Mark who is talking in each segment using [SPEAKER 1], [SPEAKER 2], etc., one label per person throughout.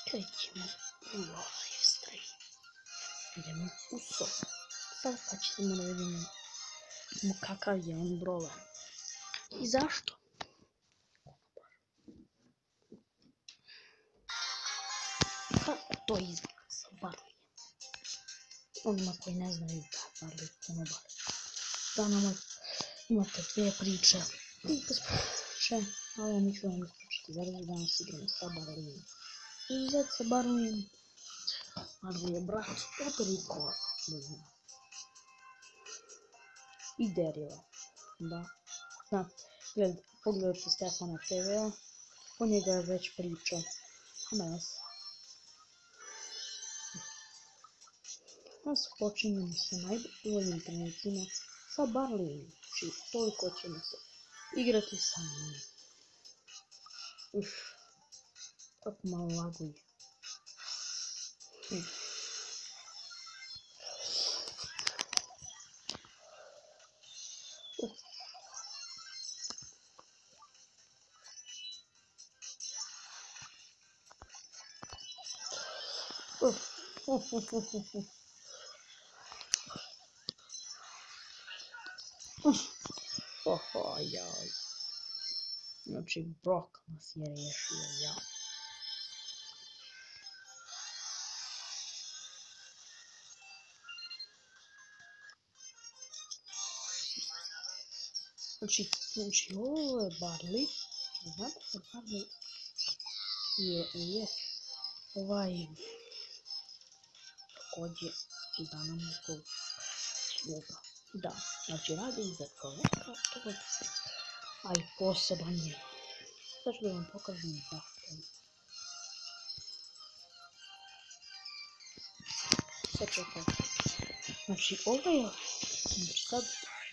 [SPEAKER 1] krećemo u ovaj stream. Idemo u sobu. Sad pa ćemo da vidimo kakav je on broj. I zašto? Kako to izgleda sa Barlijem? Onima koji ne znaju da Barlij konobar. Da nama imate dvije priče. Ali mi ću vam ispričati zaraz danas igramo sa Barlijem. Uzet sa Barlijem. Barlij je brat od Rikova, da znam. I Derila, da. Pogledajte Stefana TV-a, o njega je već pričao. Nas počinjemo sa najboljim trenucima sa Barlijem, znači toliko ćemo se igrati sa njim. Tako malo laguje. Jaj. Znači, Brock nas je riješio, ja. Znači, ovo je Barlij. Znate da Barlij je također i Danamakov sluga. Da, znači radi za čovjeka, a i poseban je. Sad ću da vam pokažem zašto. Sad čekajte. Znači ovo je, sad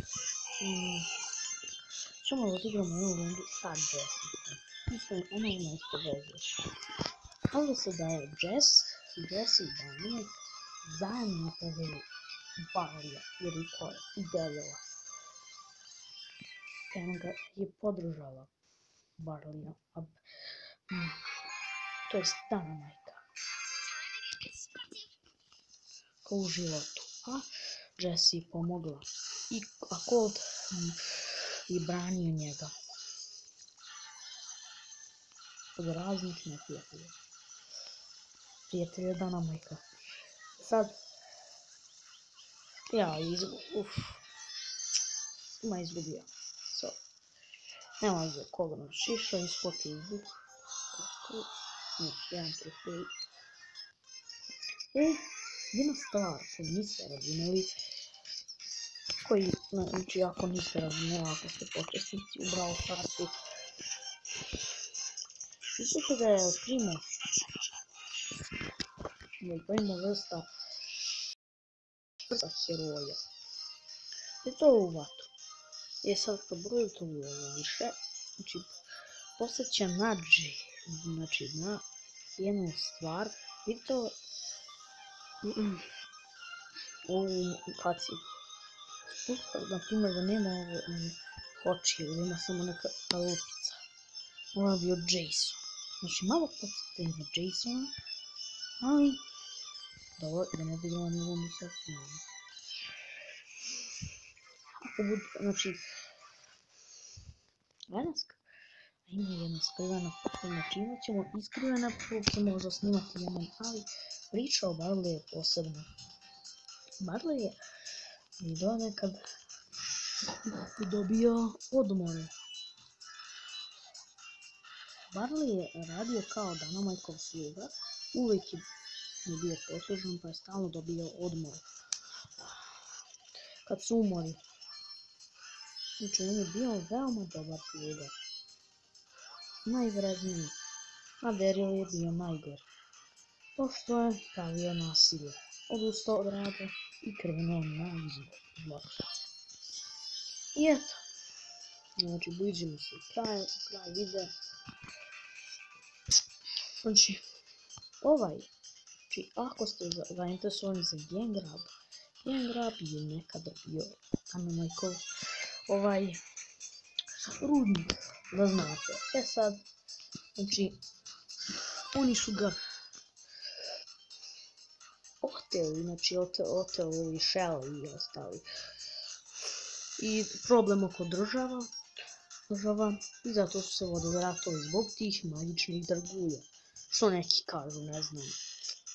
[SPEAKER 1] ćemo da odigramo jednu rundu sa Jessikom. Mislim, ona ima isto veze. Ovdje se daje Jess i Danamak zajedno napravili Barlija i Rikova i Derila. Ona je podržala Barlija, to jest Danamajka kao u životu, a Jessie pomogla a Colt je branio njega od raznih neprijatelja. Prijatelja Danamajka. Sad ima izgubio. Nema za koga nas šiša, isplatio zvuk. Jedan trofej. Jedna stvar koju niste razumeli, znači ako niste razumeli, ako ste početnici u Brawl Starsu, mislite da je primo vrsta heroja. I to u vatru. Sad kad brojite ovo više, znači posjeća na jednu stvar, vidite ovu kaciju. Na primjer da nema oči ili ima samo neka lupica. Ovo je bio Jason. Znači malo podsjetaju na Jasona, ali da ne bi bilo njegovom isakcijama. Znači, ima jedna skrivena poruka, znači imat ćemo i skrivene poruke, možda snimati jednom, ali priča o Barliju je posebna. Barlij je video nekad dobio odmore. Barlij je radio kao Danamajkov sluga, uvijek je bio poslužan pa je stalno dobio odmor. Kad su umori. Znači on je bio veoma dobar sluga. Najvredniji. A Deril je bio najgori. Pošto je pravio nasilje. Odustao od rada i krenuo na zločince. I eto. Znači bližimo se kraj videa. Znači ako ste zainteresovani za Gengrab je nekada bio Danamajkov rudnik, da znate. Sad, znači, oni su ga htjeli, znači oteo i Shell i ostali. I problem oko država, i zato su se vodili ratovi zbog tih magičnih dragulja. Što neki kažu, ne znam.